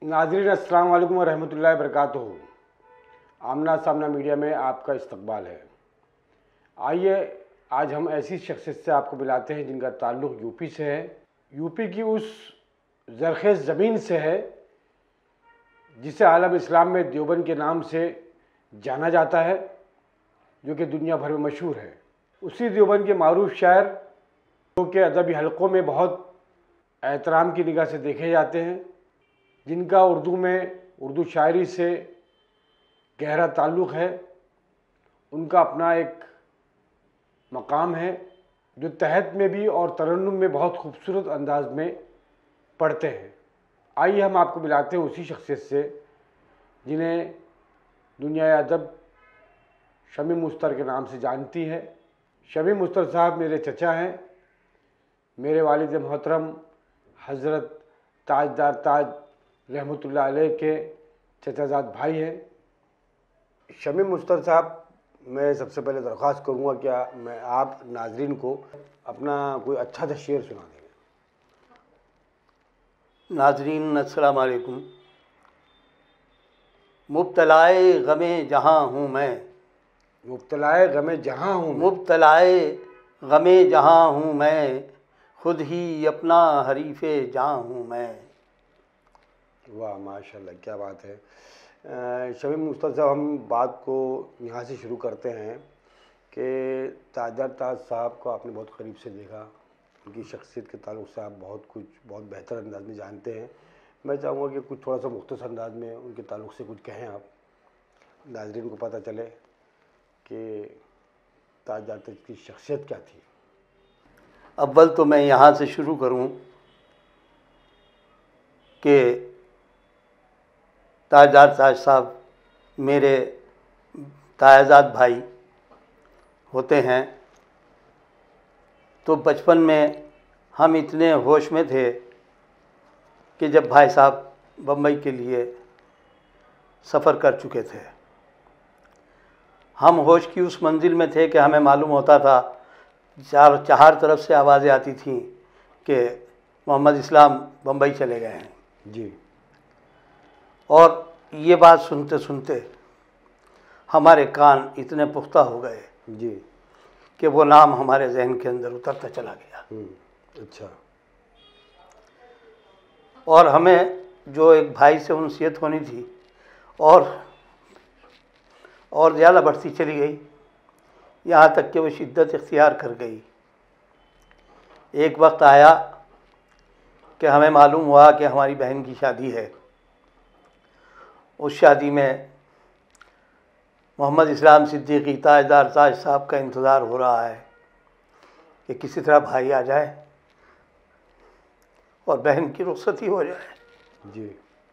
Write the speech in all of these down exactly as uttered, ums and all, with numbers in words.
नाज़रीन अस्सलाम वालेकुम रहमतुल्लाहि व बरकातुहू। आमना सामना मीडिया में आपका इस्तकबाल है। आइए आज हम ऐसी शख्सियत से आपको मिलाते हैं जिनका ताल्लुक़ यूपी से है, यूपी की उस ज़रख़ेज़ ज़मीन से है जिसे आलम इस्लाम में देवबंद के नाम से जाना जाता है, जो कि दुनिया भर में मशहूर है। उसी देवबंद के मारूफ शायर जो कि अदबी हलक़ों में बहुत एहतराम की निगाह से देखे जाते हैं, जिनका उर्दू में उर्दू शायरी से गहरा ताल्लुक़ है, उनका अपना एक मकाम है जो तहत में भी और तरन्नुम में बहुत खूबसूरत अंदाज में पढ़ते हैं। आइए हम आपको मिलाते हैं उसी शख्सियत से जिन्हें दुनिया अदब शमी मुस्तर के नाम से जानती है। शमी मुस्तर साहब मेरे चचा हैं, मेरे वालिद मोहतरम हज़रत ताजदार ताज रहमतुल्लाह अलैह के चचाजाद भाई हैं। शमी मुस्तर साहब, मैं सबसे पहले दरख्वास्त करूँगा क्या मैं आप नाज़रीन को अपना कोई अच्छा सा शेर सुना देंगे। नाज़रीन अस्सलाम वालेकुम। मुब्तलाए गमे जहाँ हूँ मैं, मुब्तलाए गमे जहाँ हूँ मुब्तलाए गमे जहाँ हूँ मैं, खुद ही अपना हरीफ़े जहाँ हूँ मैं। वाह माशाल्लाह, क्या बात है। शमी मुस्तर साहब, हम बात को यहाँ से शुरू करते हैं कि ताजदार ताज साहब को आपने बहुत करीब से देखा, उनकी शख्सियत के ताल्लुक़ से आप बहुत कुछ बहुत बेहतर अंदाज में जानते हैं। मैं चाहूँगा कि कुछ थोड़ा सा मुख्तसर अंदाज में उनके ताल्लुक़ से कुछ कहें आप, नाज़रीन को पता चले कि ताजदार ताज की शख्सियत क्या थी। अव्वल तो मैं यहाँ से शुरू करूँ कि ताजदार ताज साहब मेरे तायाजाद भाई होते हैं। तो बचपन में हम इतने होश में थे कि जब भाई साहब बम्बई के लिए सफ़र कर चुके थे, हम होश की उस मंजिल में थे कि हमें मालूम होता था, चार चार तरफ से आवाज़ें आती थीं कि मोहम्मद इस्लाम बम्बई चले गए हैं जी। और ये बात सुनते सुनते हमारे कान इतने पुख्ता हो गए जी कि वो नाम हमारे जहन के अंदर उतरता चला गया। अच्छा। और हमें जो एक भाई से उनसियत होनी थी और और ज़्यादा बढ़ती चली गई, यहाँ तक कि वो शिद्दत इख्तियार कर गई। एक वक्त आया कि हमें मालूम हुआ कि हमारी बहन की शादी है। उस शादी में मोहम्मद इस्लाम सिद्दीकी ताजदार ताज साहब का इंतज़ार हो रहा है कि किसी तरह भाई आ जाए और बहन की रुखसती हो जाए जी।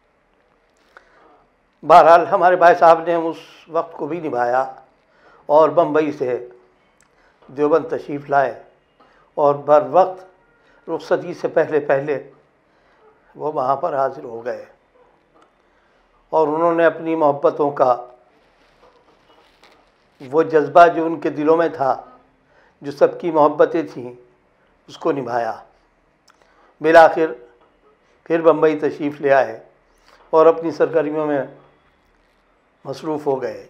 बहरहाल हमारे भाई साहब ने उस वक्त को भी निभाया और बम्बई से देवबंद तशरीफ़ लाए और बर वक्त रुखसती से पहले पहले वो वहाँ पर हाज़िर हो गए और उन्होंने अपनी मोहब्बतों का वो जज्बा जो उनके दिलों में था, जो सबकी मोहब्बतें थीं, उसको निभाया। बिलाखिर फिर बम्बई तशरीफ़ ले आए और अपनी सरगर्मियों में मसरूफ़ हो गए।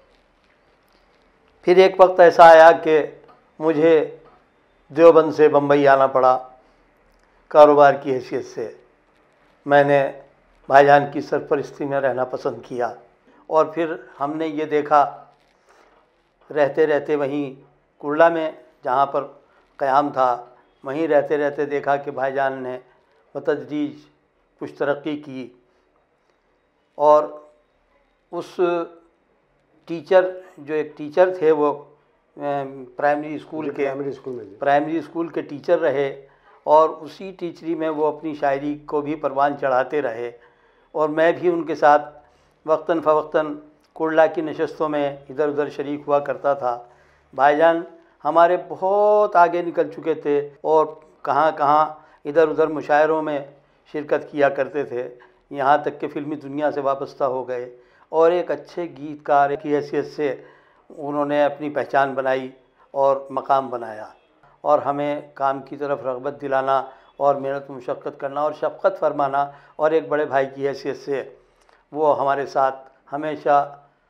फिर एक वक्त ऐसा आया कि मुझे देवबंद से बम्बई आना पड़ा कारोबार की हैसियत से। मैंने भाईजान की सरपरस्ती में रहना पसंद किया और फिर हमने ये देखा, रहते रहते वहीं कुर्ला में जहाँ पर क़याम था, वहीं रहते रहते देखा कि भाईजान ने बतदरीज कुछ तरक्की की और उस टीचर जो एक टीचर थे वो प्राइमरी स्कूल के प्राइमरी स्कूल में प्राइमरी स्कूल के टीचर रहे और उसी टीचरी में वो अपनी शायरी को भी परवान चढ़ाते रहे और मैं भी उनके साथ वक्तन फ़वक्तन कुर्ला की नशस्तों में इधर उधर शरीक हुआ करता था। भाईजान हमारे बहुत आगे निकल चुके थे और कहाँ कहाँ इधर उधर मुशायरों में शिरकत किया करते थे, यहाँ तक कि फ़िल्मी दुनिया से वाबस्ता हो गए और एक अच्छे गीतकार की हैसियत से उन्होंने अपनी पहचान बनाई और मकाम बनाया और हमें काम की तरफ रग़बत दिलाना और मेहनत मुशक्क़त करना और शफ़क़त फरमाना, और एक बड़े भाई की हैसियत से वो हमारे साथ हमेशा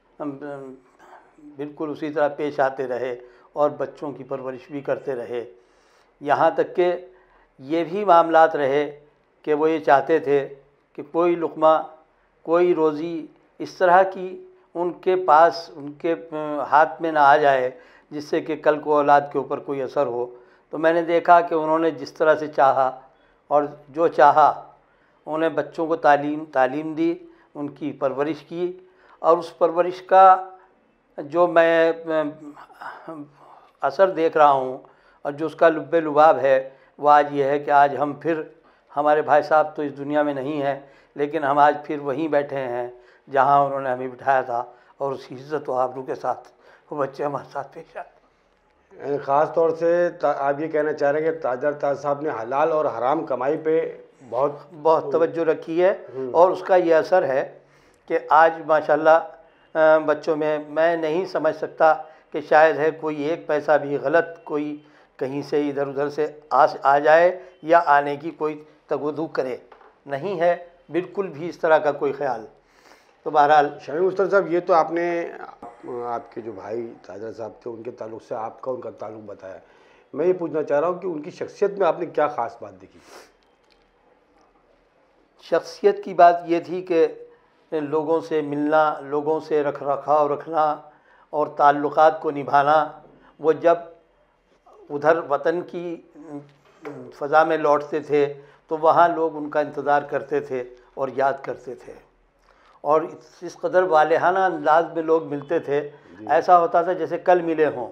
बिल्कुल उसी तरह पेश आते रहे और बच्चों की परवरिश भी करते रहे। यहाँ तक कि ये भी मामलात रहे कि वो ये चाहते थे कि कोई लुक़मा, कोई रोज़ी इस तरह की उनके पास, उनके हाथ में ना आ जाए जिससे कि कल को औलाद के ऊपर कोई असर हो। तो मैंने देखा कि उन्होंने जिस तरह से चाहा और जो चाहा, उन्हें बच्चों को तालीम तालीम दी, उनकी परवरिश की, और उस परवरिश का जो मैं असर देख रहा हूँ और जो उसका लुब्बे लुबाब है वो आज ये है कि आज हम फिर, हमारे भाई साहब तो इस दुनिया में नहीं हैं, लेकिन हम आज फिर वहीं बैठे हैं जहाँ उन्होंने हमें बिठाया था, और उस इज़्ज़त व आबरू के साथ वो बच्चे हमारे साथ पेश आते। ख़ास तौर से आप ये कहना चाह रहे हैं कि ताजर ताज साहब ने हलाल और हराम कमाई पे बहुत बहुत तवज्जो रखी है, और उसका ये असर है कि आज माशाल्लाह बच्चों में मैं नहीं समझ सकता कि शायद है कोई एक पैसा भी गलत कोई कहीं से इधर उधर से आ आ जाए या आने की कोई तगुदू करे, नहीं है बिल्कुल भी इस तरह का कोई ख्याल। तो बहरहाल शमीम उस्ताद साहब, ये तो आपने आपके जो भाई ताजर साहब थे उनके ताल्लुक़ से आपका उनका ताल्लुक़ बताया। मैं ये पूछना चाह रहा हूँ कि उनकी शख्सियत में आपने क्या ख़ास बात देखी? शख्सियत की बात ये थी कि लोगों से मिलना, लोगों से रख रखाव रखना और ताल्लुक़ात को निभाना। वो जब उधर वतन की फ़ज़ा में लौटते थे तो वहाँ लोग उनका इंतज़ार करते थे और याद करते थे, और इस इस कदर वालेहाना अंदाज में लोग मिलते थे, ऐसा होता था जैसे कल मिले हों,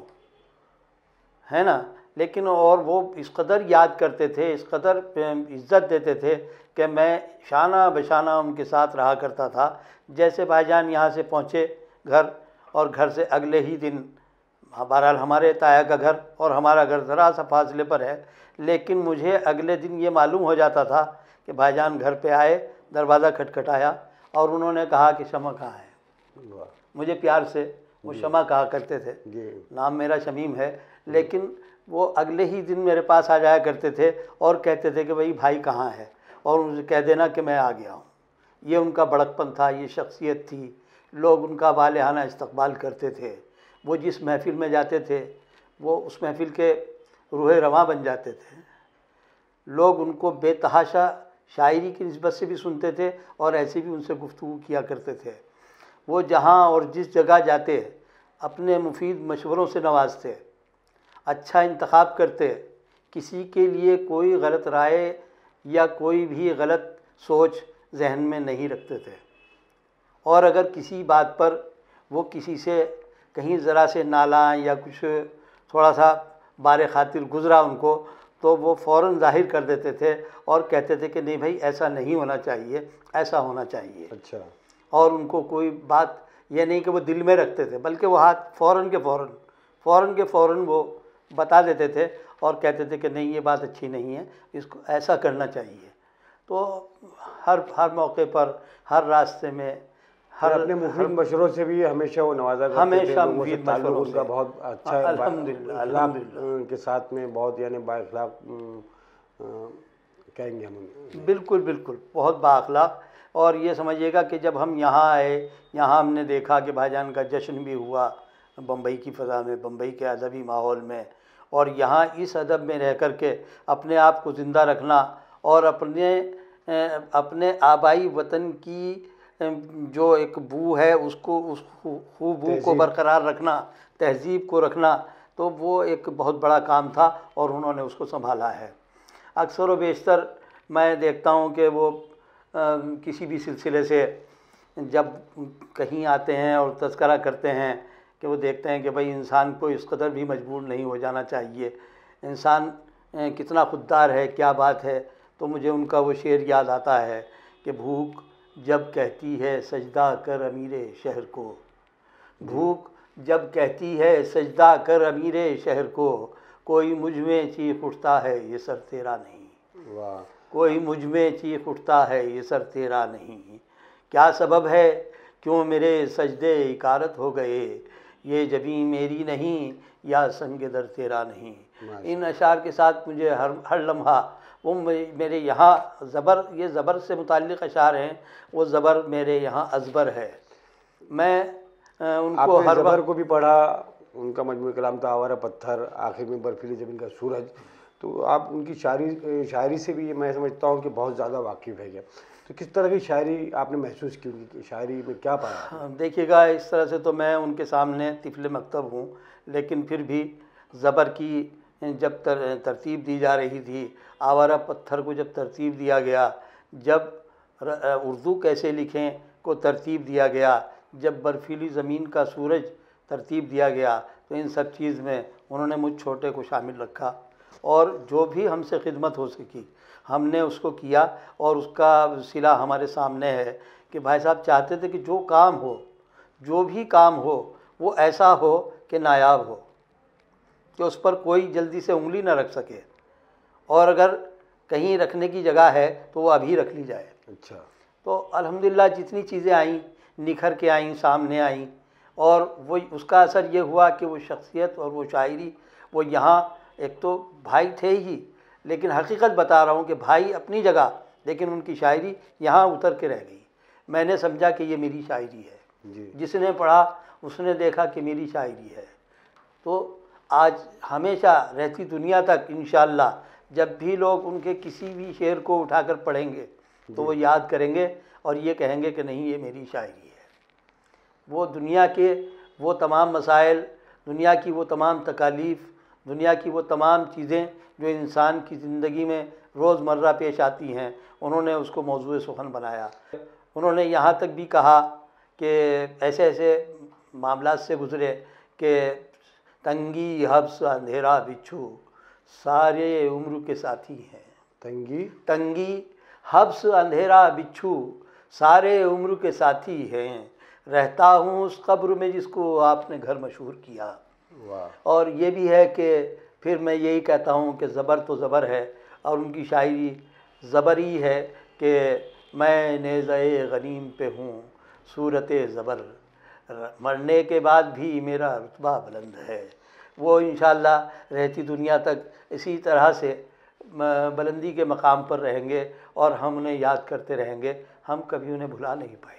है ना। लेकिन और वो इस कदर याद करते थे, इस कदर इज़्ज़त देते थे कि मैं शाना बशाना उनके साथ रहा करता था। जैसे भाईजान यहाँ से पहुँचे घर, और घर से अगले ही दिन, बहरहाल हमारे ताया का घर और हमारा घर ज़रा सा फासले पर है, लेकिन मुझे अगले दिन ये मालूम हो जाता था कि भाईजान घर पे आए, दरवाज़ा खटखटाया और उन्होंने कहा कि शमा कहाँ है। मुझे प्यार से वो शमा कहा करते थे, नाम मेरा शमीम है, लेकिन वो अगले ही दिन मेरे पास आ जाया करते थे और कहते थे कि भाई भाई कहाँ है, और मुझे कह देना कि मैं आ गया हूँ। ये उनका बड़कपन था, ये शख्सियत थी। लोग उनका वालेहाना इस्तकबाल करते थे। वो जिस महफ़िल में जाते थे वो उस महफ़िल के रूहे रवां बन जाते थे। लोग उनको बेतहाशा शायरी की निस्बत से भी सुनते थे और ऐसे भी उनसे गुफ्तगू किया करते थे। वो जहाँ और जिस जगह जाते अपने मुफीद मशवरों से नवाजते, अच्छा इंतखाब करते, किसी के लिए कोई गलत राय या कोई भी गलत सोच जहन में नहीं रखते थे, और अगर किसी बात पर वो किसी से कहीं ज़रा से नाला या कुछ थोड़ा सा बारे खातिर गुज़रा उनको, तो वो फ़ौरन ज़ाहिर कर देते थे और कहते थे कि नहीं भाई ऐसा नहीं होना चाहिए, ऐसा होना चाहिए। अच्छा। और उनको कोई बात ये नहीं कि वो दिल में रखते थे, बल्कि वो हाथ फ़ौरन के फ़ौरन फ़ौरन के फ़ौरन वो बता देते थे और कहते थे कि नहीं ये बात अच्छी नहीं है, इसको ऐसा करना चाहिए। तो हर हर मौके पर, हर रास्ते में, हर अपने मुफीद मशवरों से भी हमेशा वो नवाजा करते हमेशा थे। मुफीद मशवरों उनका बहुत अच्छा, अल्हम्दुलिल्लाह अल्हम्दुलिल्लाह के साथ में बहुत, यानी बाअखलाक कहेंगे हम। बिल्कुल बिल्कुल बहुत बाअखलाक। और ये समझिएगा कि जब हम यहाँ आए, यहाँ हमने देखा कि भाईजान का जश्न भी हुआ बम्बई की फ़ज़ा में, बम्बई के अदबी माहौल में, और यहाँ इस अदब में रह कर के अपने आप को ज़िंदा रखना और अपने अपने आबाई वतन की जो एक बू है उसको, उस खू बू को बरकरार रखना, तहज़ीब को रखना, तो वो एक बहुत बड़ा काम था और उन्होंने उसको संभाला है। अक्सर व बेशतर मैं देखता हूँ कि वो आ, किसी भी सिलसिले से जब कहीं आते हैं और तज़किरा करते हैं कि वो देखते हैं कि भाई इंसान को इस कदर भी मजबूर नहीं हो जाना चाहिए, इंसान कितना खुददार है, क्या बात है। तो मुझे उनका वो शेर याद आता है कि भूख जब कहती है सजदा कर अमीरे शहर को, भूख जब कहती है सजदा कर अमीरे शहर को, कोई मुझ में चीख उठता है ये सर तेरा नहीं। वाह। कोई मुझ में चीख उठता है ये सर तेरा नहीं, क्या सबब है क्यों मेरे सजदे इकारत हो गए, ये जबी मेरी नहीं या संग दर तेरा नहीं। इन अशार के साथ मुझे हर हर लम्हा वो मे- मेरे यहाँ ज़बर, ये ज़बर से मुताल्लिक़ अशार हैं, वो ज़बर मेरे यहाँ अज़बर है। मैं अ, उनको आपने हर ज़बर वक्त को भी पढ़ा, उनका मजमूए कलाम था आवारा पत्थर, आखिर में बर्फीली ज़मीन का सूरज, तो आप उनकी शायरी शायरी से भी मैं समझता हूँ कि बहुत ज़्यादा वाकिफ़ है क्या। तो किस तरह की शायरी आपने महसूस की, उनकी शायरी में क्या पाया आपने? हाँ, देखिएगा, इस तरह से तो मैं उनके सामने तिफ़्ल मकतब हूँ, लेकिन फिर भी ज़बर की जब तर, तरतीब दी जा रही थी, आवारा पत्थर को जब तरतीब दिया गया, जब र- उर्दू कैसे लिखें को तरतीब दिया गया, जब बर्फीली ज़मीन का सूरज तरतीब दिया गया, तो इन सब चीज़ में उन्होंने मुझ छोटे को शामिल रखा और जो भी हमसे खिदमत हो सकी हमने उसको किया। और उसका सिला हमारे सामने है कि भाई साहब चाहते थे कि जो काम हो, जो भी काम हो, वो ऐसा हो कि नायाब हो, कि उस पर कोई जल्दी से उंगली ना रख सके, और अगर कहीं रखने की जगह है तो वो अभी रख ली जाए। अच्छा। तो अल्हम्दुलिल्लाह जितनी चीज़ें आईं निखर के आईं, सामने आईं, और वो उसका असर ये हुआ कि वो शख्सियत और वो शायरी, वो यहाँ एक तो भाई थे ही, लेकिन हकीकत बता रहा हूँ कि भाई अपनी जगह, लेकिन उनकी शायरी यहाँ उतर के रह गई। मैंने समझा कि ये मेरी शायरी है। जी। जिसने पढ़ा उसने देखा कि मेरी शायरी है। तो आज हमेशा रहती दुनिया तक इंशाअल्लाह जब भी लोग उनके किसी भी शेर को उठाकर पढ़ेंगे तो वो याद करेंगे और ये कहेंगे कि नहीं, ये मेरी शायरी है। वो दुनिया के वो तमाम मसाइल, दुनिया की वो तमाम तकालीफ़, दुनिया की वो तमाम चीज़ें जो इंसान की ज़िंदगी में रोज़मर्रा पेश आती हैं, उन्होंने उसको मौज़ूए सुख़न बनाया। उन्होंने यहाँ तक भी कहा कि ऐसे ऐसे मामलात से गुज़रे कि तंगी हब्स अंधेरा बिच्छू सारे उम्र के साथी हैं। तंगी तंगी हब्स अंधेरा बिच्छू सारे उम्र के साथी हैं, रहता हूँ उस कब्र में जिसको आपने घर मशहूर किया। वाह। और ये भी है कि फिर मैं यही कहता हूँ कि ज़बर तो ज़बर है, और उनकी शायरी ज़बर ही है कि मैं नेज़े गनीम पे हूँ सूरत ज़बर, मरने के बाद भी मेरा रुतबा बुलंद है। वो इंशाअल्लाह रहती दुनिया तक इसी तरह से बुलंदी के मकाम पर रहेंगे और हम उन्हें याद करते रहेंगे, हम कभी उन्हें भुला नहीं पाएंगे।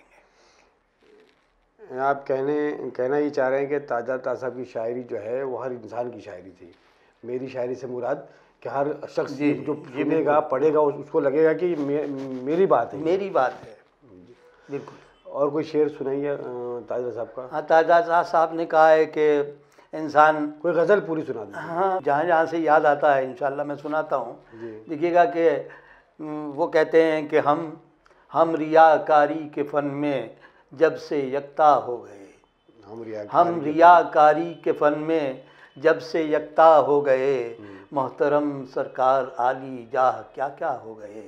आप कहने कहना ये चाह रहे हैं कि ताजा तासा की शायरी जो है वो हर इंसान की शायरी थी। मेरी शायरी से मुराद कि हर शख्स जी, जो जी, सुनेगा पढ़ेगा उस- उसको लगेगा कि मे, मेरी बात है। मेरी बात है, बिल्कुल। और कोई शेर सुनाइए अ, ताजा साहब का। हाँ, ताजा साहब ने कहा है कि इंसान, कोई गज़ल पूरी सुना दीजिए। हाँ, जहाँ जहाँ से याद आता है इंशाअल्लाह मैं सुनाता हूँ। जी। देखिएगा कि हम्म, वो कहते हैं कि हम हम रियाकारी के फ़न में जब से यकता हो गए, हम रियाकारी हम के रियाकारी के फ़न में जब से यकता हो गए, मोहतरम सरकार आली जाह क्या क्या हो गए,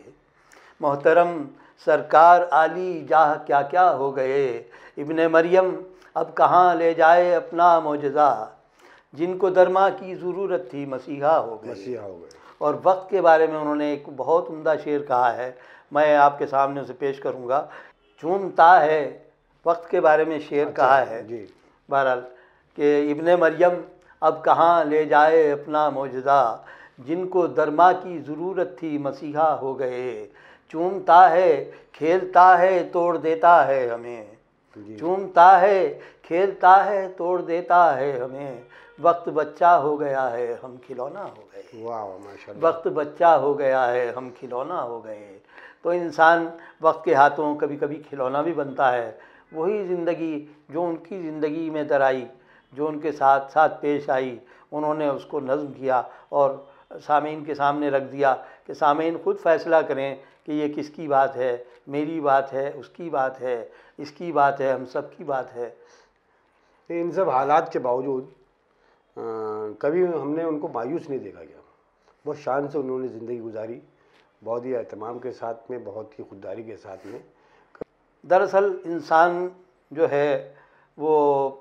मोहतरम सरकार आली जाह क्या क्या हो गए, इब्ने मरियम अब कहाँ ले जाए अपना मोजज़ा, जिनको दरमा की ज़रूरत थी मसीहा हो गए। मसीहा हो गए। और वक्त के बारे में उन्होंने एक बहुत उम्दा शेर कहा है, मैं आपके सामने उसे पेश करूँगा। चूमता है, वक्त के बारे में शेर अच्छा, कहा है जी। बहरहाल कि इब्ने मरियम अब कहाँ ले जाए अपना मोजज़ा, जिनको दरमा की ज़रूरत थी मसीहा हो गए, चूमता है खेलता है तोड़ देता है हमें, चूमता है खेलता है तोड़ देता है हमें, वक्त बच्चा हो गया है हम खिलौना हो गए। वाह माशाल्लाह। वक्त बच्चा हो गया है हम खिलौना हो गए। तो इंसान वक्त के हाथों कभी कभी खिलौना भी बनता है। वही ज़िंदगी जो उनकी ज़िंदगी में दर आई, जो उनके साथ साथ पेश आई, उन्होंने उसको नज़्म किया और सामीन के सामने रख दिया कि सामीन ख़ुद फ़ैसला करें कि ये किसकी बात है, मेरी बात है, उसकी बात है, इसकी बात है, हम सब की बात है। इन सब हालात के बावजूद अ, कभी हमने उनको मायूस नहीं देखा गया। बहुत शान से उन्होंने ज़िंदगी गुजारी, बहुत ही एहतमाम के साथ में, बहुत ही खुददारी के साथ में। दरअसल इंसान जो है वो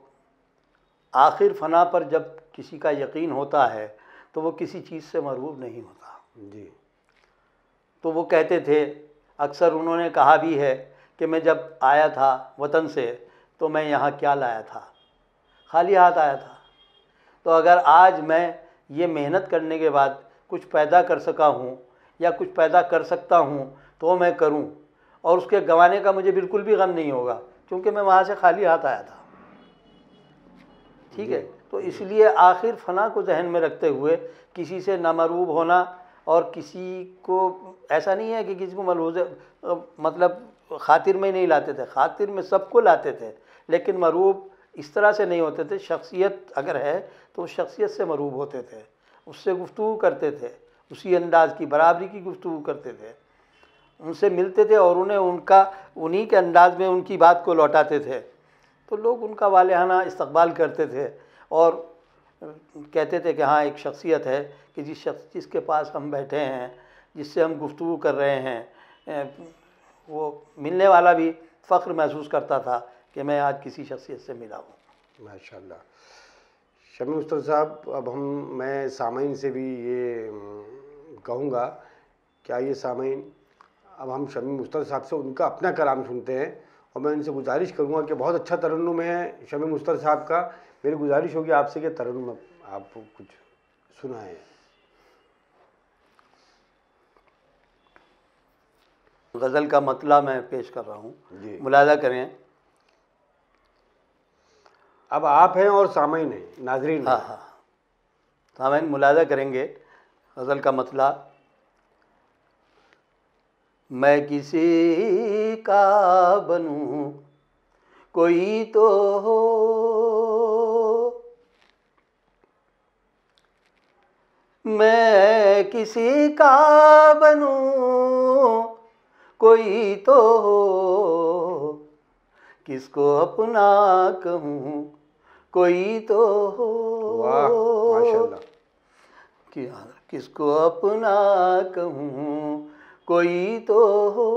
आखिर फ़ना पर जब किसी का यकीन होता है तो वो किसी चीज़ से महरूब नहीं होता। जी। तो वो कहते थे, अक्सर उन्होंने कहा भी है कि मैं जब आया था वतन से तो मैं यहाँ क्या लाया था, खाली हाथ आया था। तो अगर आज मैं ये मेहनत करने के बाद कुछ पैदा कर सका हूँ या कुछ पैदा कर सकता हूँ तो मैं करूँ, और उसके गंवाने का मुझे बिल्कुल भी गम नहीं होगा, क्योंकि मैं वहाँ से खाली हाथ आया था। ठीक है, तो इसलिए आखिर फना को जहन में रखते हुए किसी से नामरूब होना, और किसी को ऐसा नहीं है कि किसी को मलहूज़ मतलब खातिर में नहीं लाते थे, खातिर में सबको लाते थे, लेकिन मरूब इस तरह से नहीं होते थे। शख्सियत अगर है तो उस शख्सियत से मरूब होते थे, उससे गुफ्तगू करते थे, उसी अंदाज़ की बराबरी की गुफ्तगू करते थे, उनसे मिलते थे और उन्हें उनका उन्हीं के अंदाज में उनकी बात को लौटाते थे। तो लोग उनका वालिहाना इस्तकबाल करते थे और कहते थे कि हाँ, एक शख्सियत है कि जिस शख्स जिसके पास हम बैठे हैं, जिससे हम गुफ्तगू कर रहे हैं, वो मिलने वाला भी फ़ख्र महसूस करता था कि मैं आज किसी शख्सियत से मिला हूँ। माशाअल्लाह। शमी मुस्तफ़ा साहब, अब हम मैं सामीन से भी ये कहूँगा, क्या ये सामीन, अब हम शमी मुस्तफ़ा साहब से उनका अपना कलाम सुनते हैं, और मैं इनसे गुजारिश करूँगा कि बहुत अच्छा तरन्नुम है शमी मुस्तफ़ा साहब का। मेरी गुजारिश होगी आपसे कि तरन्नुम आप कुछ सुनाएं। गज़ल का मतला मैं पेश कर रहा हूँ, मुलाज़ा करें। अब आप हैं और सामीन हैं, नाज़रीन। हाँ हाँ, सामीन मुलाज़ा करेंगे गज़ल का मतला। मैं किसी का बनूं कोई तो हो, मैं किसी का बनूं कोई तो हो, किसको अपना कहूँ कोई तो हो। वाह माशाअल्लाह। कि किसको अपना कहूँ कोई तो हो,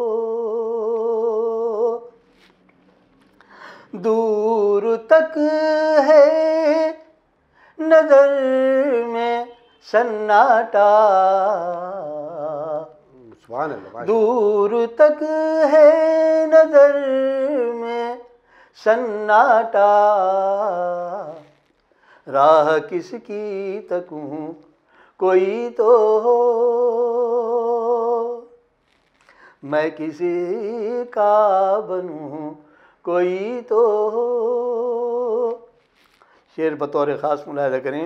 दूर तक है नजर में सन्नाटा, सुभान अल्लाह, दूर तक है नजर में सन्नाटा, राह किसकी तकूं कोई तो हो, मैं किसी का बनूं कोई तो हो। शेर बतौर ख़ास मुलाहिज़ा करें।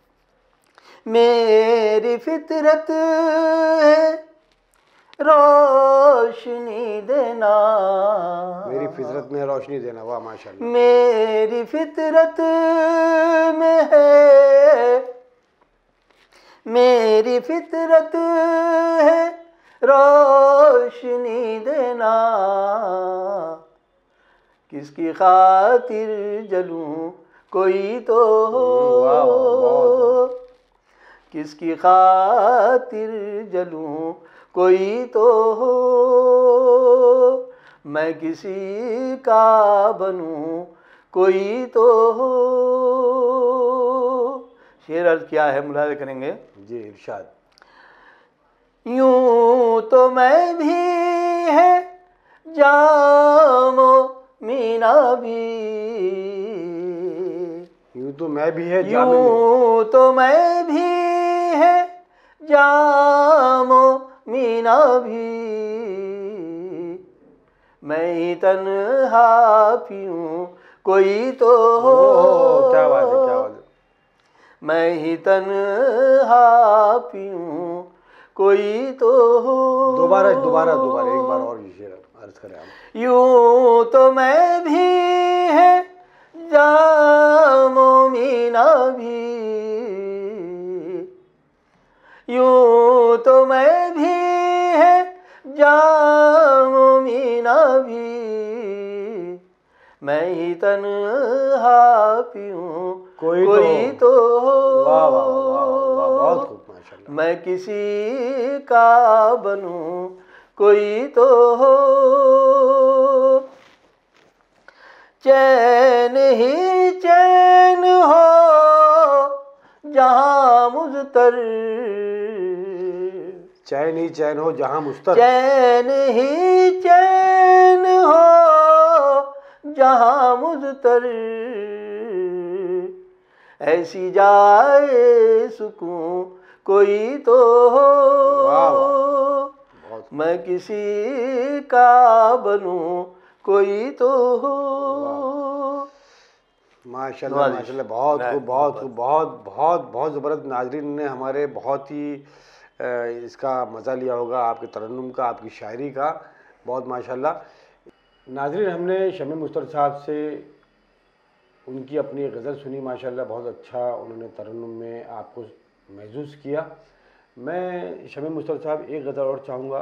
मेरी फितरत है रोशनी देना, मेरी फितरत में रोशनी देना। वाह माशाअल्लाह। मेरी फितरत में है, मेरी फितरत है रोशनी देना, किसकी खातिर जलूं कोई तो हो, किसकी खातिर जलूं कोई तो हो, मैं किसी का बनूं कोई तो हो। शेर अर्ज क्या है, मुलाहिज़ा करेंगे। जी इरशाद। यूं तो मैं भी है जामो मीना भी, यूं तो मैं भी है यूं तो मैं भी है जामो मीना भी, मैं ही तन्हा पीऊं कोई तो हो। क्या बात है, क्या बात है। मैं ही तन्हा पीऊं कोई तो हो। दोबारा दोबारा दोबारा एक बार और शेर अर्ज करें आप। यूं तो मैं भी है जामो मीना भी, यूं तो मैं भी है जामो मीना भी, मैं ही तन्हा पीऊं कोई, कोई तो हो। वाह वाह वाह वाह, बहुत खूब माशाअल्लाह। मैं किसी का बनूं कोई तो हो, चैन ही चैन हो जहां मुज़तर, चैन ही चैन हो जहां मुस्तर, चैन ही चैन हो जहां मुज़तर, ऐसी जाए सुकून कोई तो हो। मैं किसी का बनूं कोई तो हो। माशाल्लाह माशाल्लाह, बहुत खूब बहुत खूब, बहुत बहुत बहुत ज़बरदस्त। नाजरीन ने हमारे बहुत ही अ, इसका मज़ा लिया होगा, आपके तरन्नुम का, आपकी शायरी का, बहुत माशाल्लाह। नाजरीन, हमने शमी मुश्तर साहब से उनकी अपनी गज़ल सुनी, माशाल्लाह बहुत अच्छा उन्होंने तरन्नुम में आपको महसूस किया। मैं शमी मुश्तर साहब एक गज़ल और चाहूँगा,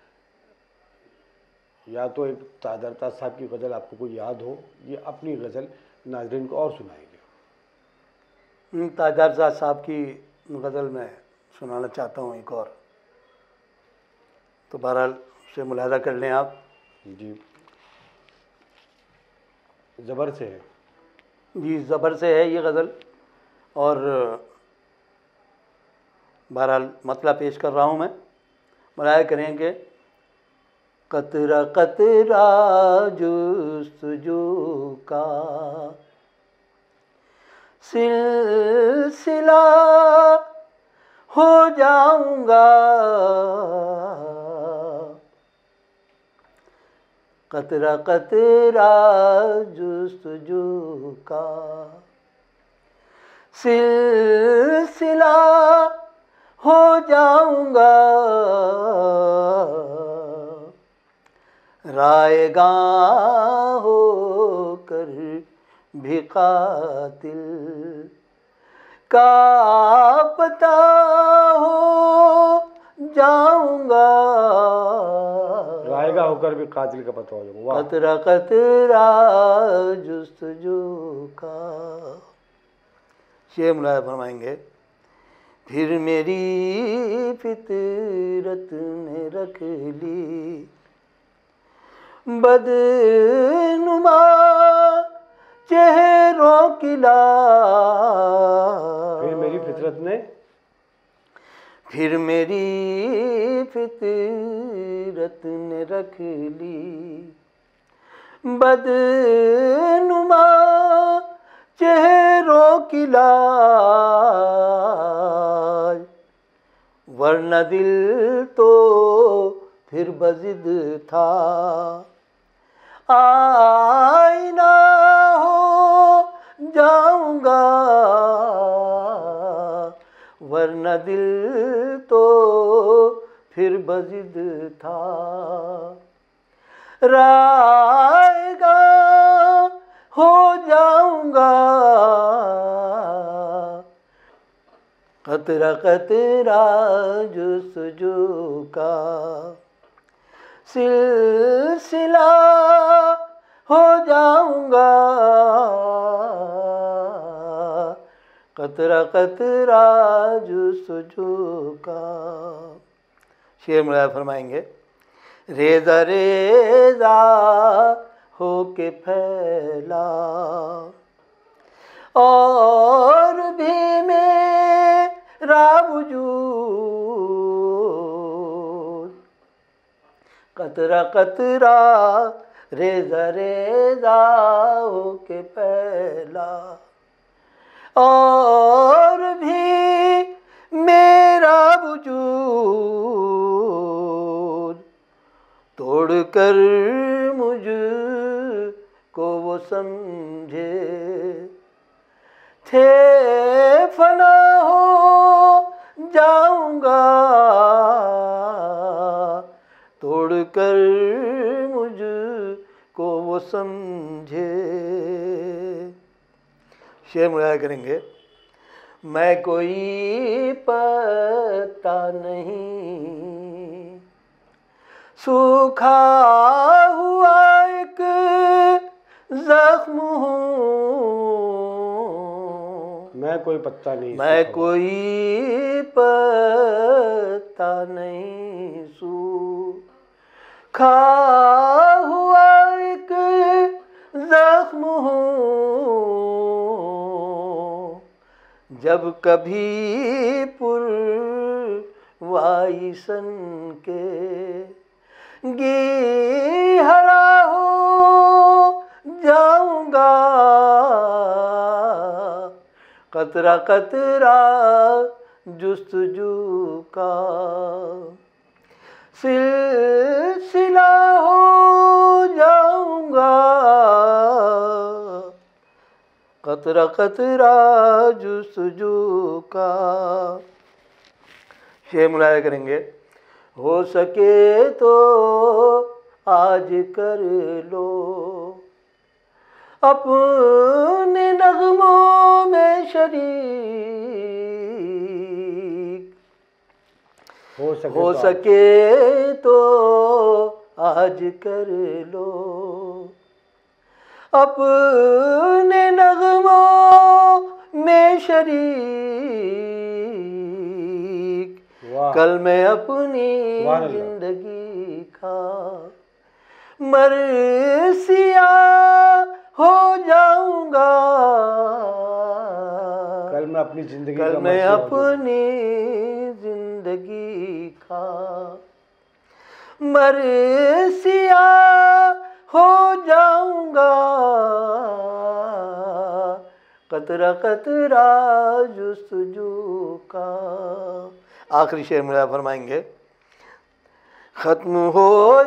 या तो एक तादरता साहब की गज़ल आपको कोई याद हो, ये अपनी गज़ल नाजरीन को और सुनाएंगे। ताजरता साहब की गज़ल में सुनाना चाहता हूँ एक और, तो बहरहाल से मुलाहजा कर लें आप। जी, ज़बर से है जी, ज़बर से है ये गज़ल, और बहरहाल मतला पेश कर रहा हूँ मैं, मुलाहजा करेंगे। कतरा कतरा जुस्तजू का सिलसिला हो जाऊंगा, कतरा कतरा जुस्तजू का सिलसिला हो जाऊंगा, रायगा हो कर भी कातिल का पता हो जाऊंगा, रायगा होकर भी कातिल का पता हो जाऊंगा। कतरा कतरा जुस्तजू का। शेर मुलाया फरमाएंगे। फिर मेरी फितरत ने रख ली बदनुमा चेहरों की लाज, फिर मेरी फितरत ने फिर मेरी फितरत ने रख ली बदनुमा चेहरों की लाज, वरना दिल तो फिर बज़िद था आईना हो जाऊंगा, वरना दिल तो फिर बज़िद था, रायगा हो जाऊंगा, कतरा कतरा जुस्तजू का सिलसिला हो जाऊंगा, कतरा कतरा जुस्तजू का। शेर मुलाया फरमाएंगे। रेज़ा रेज़ा हो के फैला और भी मेरा वजूद, कतरा कतरा रेज़ा रेज़ा हो के फैला और भी मेरा वजूद, तोड़कर मुझ को वो समझे थे फना हो जाऊंगा, तोड़कर मुझ को वो समझे। शेर मुलाया करेंगे। मैं कोई पता नहीं, सूखा हुआ एक जख्म हूँ, मैं कोई पत्ता नहीं, मैं कोई पत्ता नहीं, सूखा हुआ एक जख्म हूँ, जब कभी पुरवाई सन के गिहरा हो जाऊंगा, कतरा कतरा जुस्तजू का सिलसिला हो जाऊंगा, कतरा कतरा जुस्तजू का। शेर मुलाया करेंगे। हो सके तो आज कर लो अपने नगमों में शरीक, हो सके हो तो सके तो आज कर लो अपने नगमों में शरीक। वाह कल मैं अपनी सुभान अल्लाह। जिंदगी का मरसिया हो जाऊंगा, कल मैं अपनी जिंदगी कल का मैं मरसिया हो जाऊंगा। अपनी जिंदगी का मरसिया हो जाऊंगा, कतरा कतरा जुस्तजू का। आखिरी शेर मेरा फरमाएंगे। खत्म हो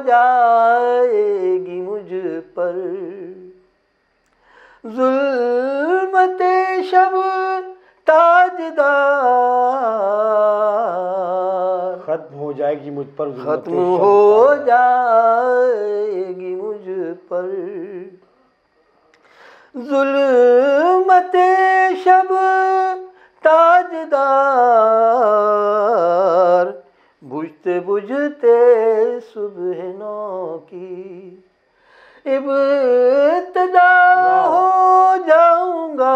जाएगी मुझ पर जुल्मते शब ताजदार, खत्म हो जाएगी मुझ पर जुल्मते खत्म शब हो ताजदार। जाएगी मुझ पर जुल्मते शब ताजदार, बुझते बुझते सुबह नौ की इब्तिदा हो जाऊंगा,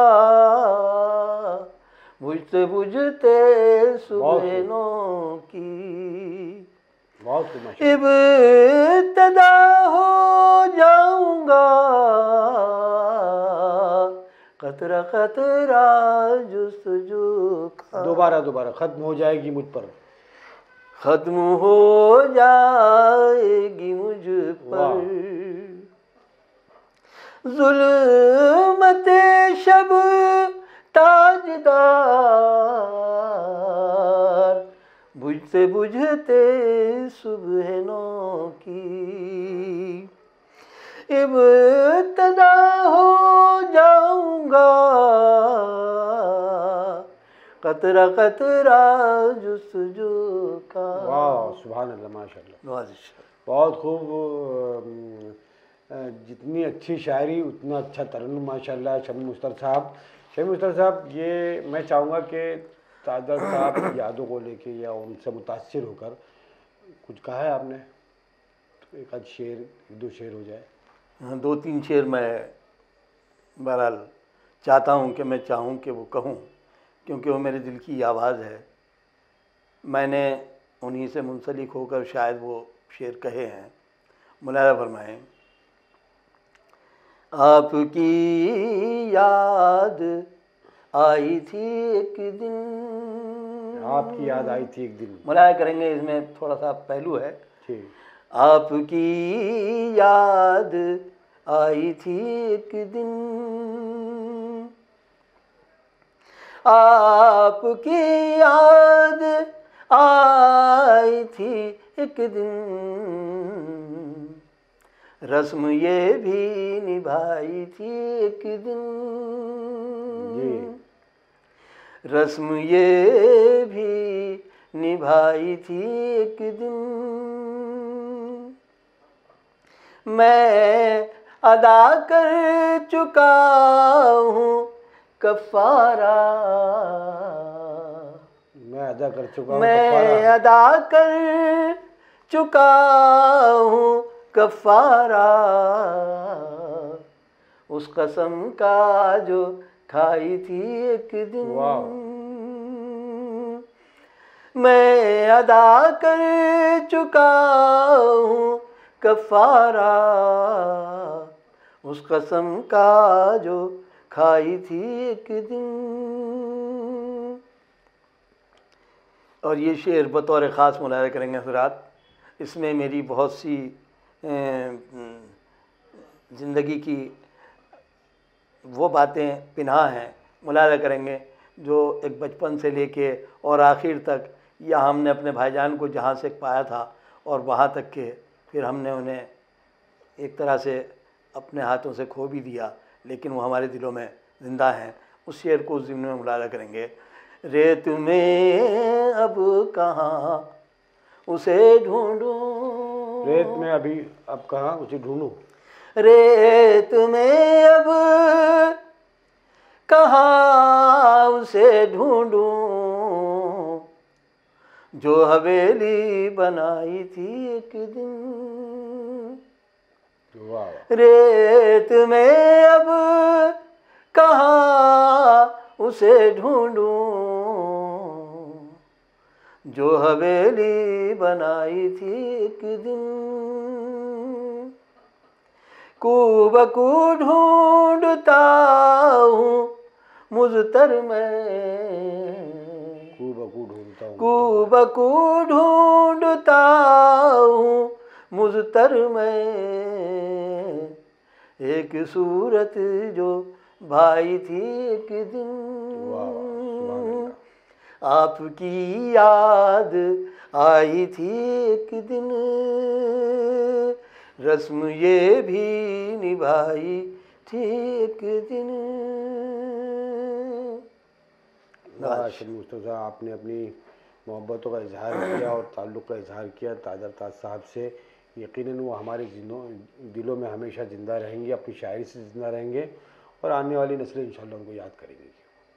बुझते बुझते सुबह नौ की बहुत खूब माशाल्लाह। इब्तिदा हो जाऊंगा, कतरा कतरा जुस्तजू का। दोबारा दोबारा खत्म हो जाएगी मुझ पर, खत्म हो जाएगी मुझ पर जुल्मते शब ताजदार, बुझते बुझते सुबह नौ की इब्तिदा हो जाऊंगा, कतरा कतरा जुस्तजू का। वाह सुभान अल्लाह माशाल्लाह। नवाज़िश। बहुत खूब। अम, जितनी अच्छी शायरी उतना अच्छा तरन्नुम माशाल्लाह शमी मुश्तर साहब। शमी मुश्तर साहब, ये मैं चाहूँगा कि ताजदार साहब की यादों को लेके या उनसे मुतासिर होकर कुछ कहा है आपने, तो एक आध शेर, एक दो शेर हो जाए। हाँ, दो तीन शेर मैं बहरहाल चाहता हूँ कि मैं चाहूँ कि वो कहूँ, क्योंकि वो मेरे दिल की आवाज़ है। मैंने उन्हीं से मुंसलिक होकर शायद वो शेर कहे हैं। मुलाजा फरमाएं। आपकी याद आई थी एक दिन, आपकी याद आई थी एक दिन। मुलाजा करेंगे, इसमें थोड़ा सा पहलू है। ठीक। आपकी याद आई थी एक दिन, आपकी याद आई थी एक दिन, रस्म ये भी निभाई थी एक दिन, रस्म ये भी निभाई थी एक दिन। मैं अदा कर चुका हूँ कफ़ारा, मैं अदा कर चुका हूँ मैं अदा कर चुका हूँ कफ़ारा, उस कसम का जो खाई थी एक दिन। मैं अदा कर चुका हूँ कफ़ारा, उस कसम का जो खाई थी एक दिन। और ये शेर बतौर ख़ास मुलाहिज़ा करेंगे हज़रात, इसमें मेरी बहुत सी ज़िंदगी की वो बातें पिन्हा हैं। मुलाहिज़ा करेंगे जो एक बचपन से लेके और आखिर तक, या हमने अपने भाईजान को जहाँ से पाया था और वहाँ तक के फिर हमने उन्हें एक तरह से अपने हाथों से खो भी दिया, लेकिन वो हमारे दिलों में ज़िंदा हैं। उस शेर को उस ज़िम्मे में मुलाजा करेंगे। रेत में अब कहाँ उसे ढूंढूं, रेत में अभी अब कहाँ उसे ढूंढूं, रेत में अब कहाँ उसे ढूंढूं, जो हवेली बनाई थी एक दिन। वाह। रेत में अब कहाँ उसे ढूंढूं, जो हवेली बनाई थी एक दिन। कूबकू ढूंढता हूँ मुझतर में, कूबकू ढूंढता हूँ, कूबकू ढूंढता हूँ मुझतर में, एक सूरत जो भाई थी एक दिन। आपकी याद आई थी एक दिन, रस्म ये भी निभाई थी एक दिन। वाह शेर मुस्तफ़ा साहब, आपने अपनी मोहब्बतों का इजहार किया और ताल्लुक़ का इजहार किया तादर ताज साहब से। यकीनन वो हमारे दिलों में हमेशा ज़िंदा रहेंगे, अपनी शायरी से ज़िंदा रहेंगे और आने वाली नस्लें इंशाअल्लाह उनको याद करेंगी।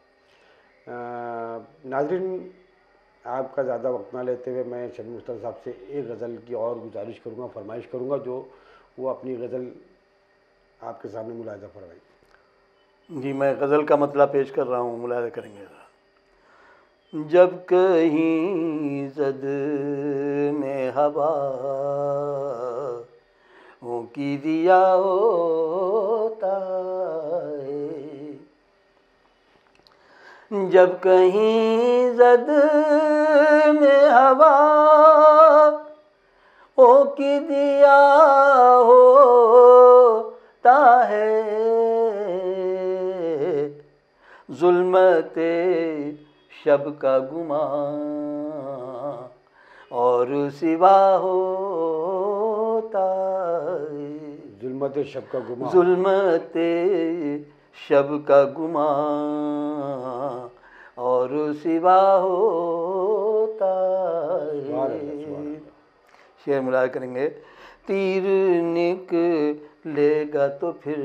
नाज़रीन, आपका ज़्यादा वक्त ना लेते हुए मैं शेर मुस्तफ़ा साहब से एक गज़ल की और गुजारिश करूँगा, फरमाइश करूँगा, जो वो अपनी गज़ल आपके सामने मुलाहिज़ा फरमाएं। जी, मैं गज़ल का मतलब पेश कर रहा हूँ, मुलाहिज़ा करेंगे। जब कहीं ज़द में हवा की दिया होता है, जब कहीं ज़द में हवा ओ की दिया होता है, ज़ुल्मते शब का गुमां और सिवा होता है, ज़ुल्मते शब का गुमां, ज़ुल्मते शब का गुमां और सिवा होता है। शेर मुलाज़ा करेंगे। तीर निकलेगा तो फिर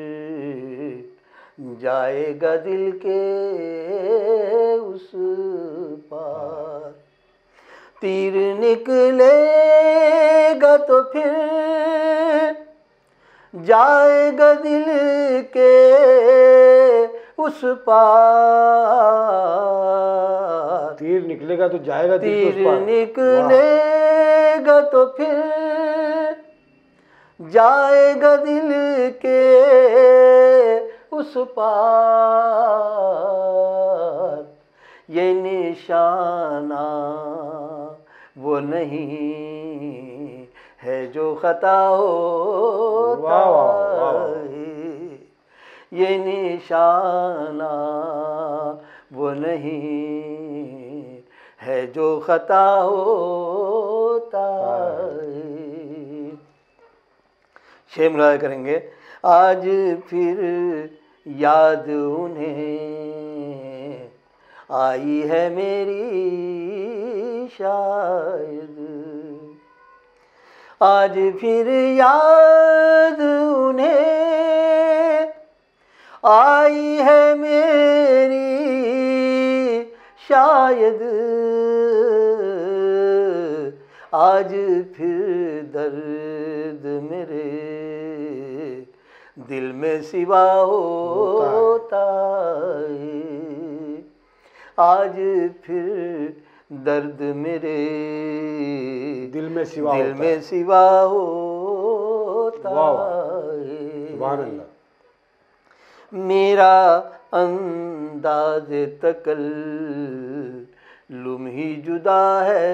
जाएगा दिल के उस पार, तीर निकलेगा तो फिर जाएगा दिल के उस पार, तीर निकलेगा तो जाएगा दिल के उस तीर पार, निकलेगा तो फिर जाएगा दिल के उस पार, ये निशाना वो नहीं है जो खता होता है, ये निशाना वो नहीं है जो खता होता है। शेर मुलाज़ा करेंगे। आज फिर याद उन्हें आई है मेरी शायद, आज फिर याद उन्हें आई है मेरी शायद, आज फिर दर्द मेरे दिल में सिवा होता है, आज फिर दर्द मेरे दिल में सिवा दिल होता में सिवा होता है। सुभान अल्लाह। मेरा अंदाज़ तकल्लुम ही जुदा है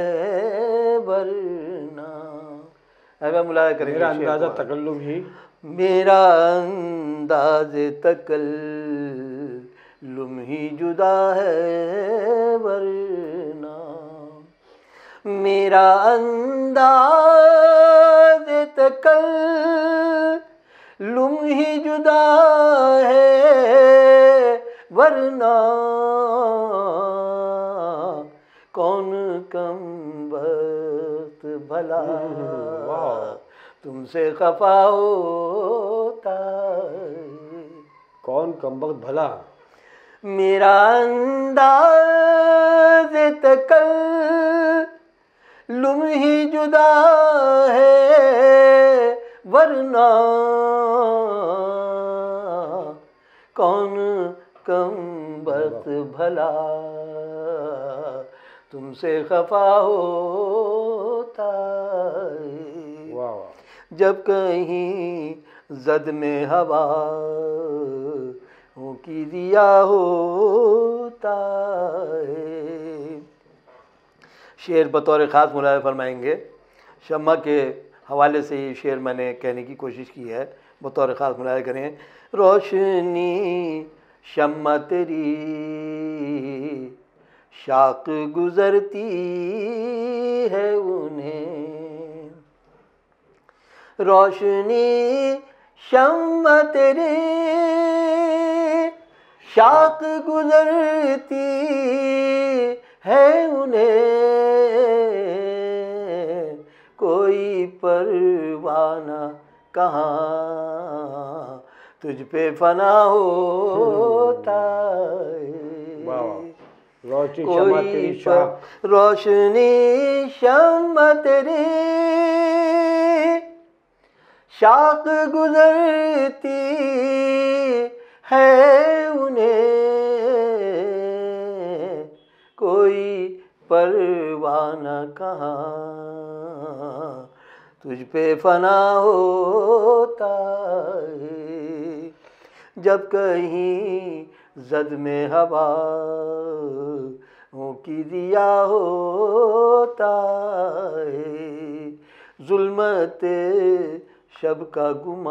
वरना, अब मुलाज़ा करेंगे। मेरा अंदाज़ा तकल्लुम ही, मेरा अंदाज़ तकल्लुम ही जुदा है वरना, मेरा अंदाज़ तकल्लुम ही जुदा है, वरना कौन कम वक्त भला तुमसे खफा होता। कौन कमबख्त भला। मेरा अंदाज़ तकल्लुम ही जुदा है, वरना कौन कम वक्त भला तुमसे खफा होता। वाह। जब कहीं जद में हवा की दिया होता है। शेर बतौर ख़ास मुलाज़ा फरमाएंगे। शम्मा के हवाले से ये शेर मैंने कहने की कोशिश की है, बतौर ख़ास मुलाज़ा करें। रोशनी शम्मा तेरी शाख गुज़रती है उन्हें, रोशनी शम्मा तेरी शाख गुज़रती है उन्हें, कोई परवाना कहाँ तुझ पे फना होता है। रोशनी शम्मा तेरी शाख, रोशनी शम्मा तेरी शाख गुज़रती है उन्हें, कोई परवाना कहाँ तुझ पे फना होता है। जब कहीं जद में हवा की दिया होता है, जुल्मते शब का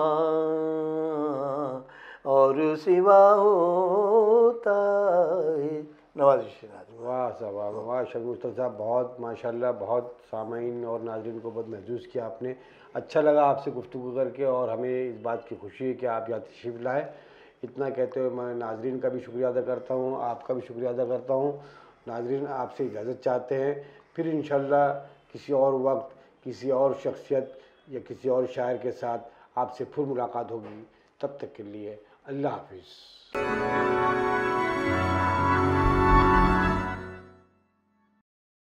गुमां और सिवा होता है। नवाज़िश। वाह साहब वाह शब मुस्तफ़ा साहब, बहुत माशाल्लाह, बहुत सामीन और नाज़रीन को बहुत महसूस किया आपने। अच्छा लगा आपसे गुफ्तगू करके और हमें इस बात की खुशी है कि आप यहाँ तशरीफ़ लाए। इतना कहते हुए मैं नाज़रीन का भी शुक्रिया अदा करता हूँ, आपका भी शुक्रिया अदा करता हूँ। नाज़रीन आपसे इजाज़त चाहते हैं, फिर इंशाअल्लाह किसी और वक्त किसी और शख्सियत या किसी और शायर के साथ आपसे फिर मुलाकात होगी। तब तक के लिए अल्लाह हाफ़िज़।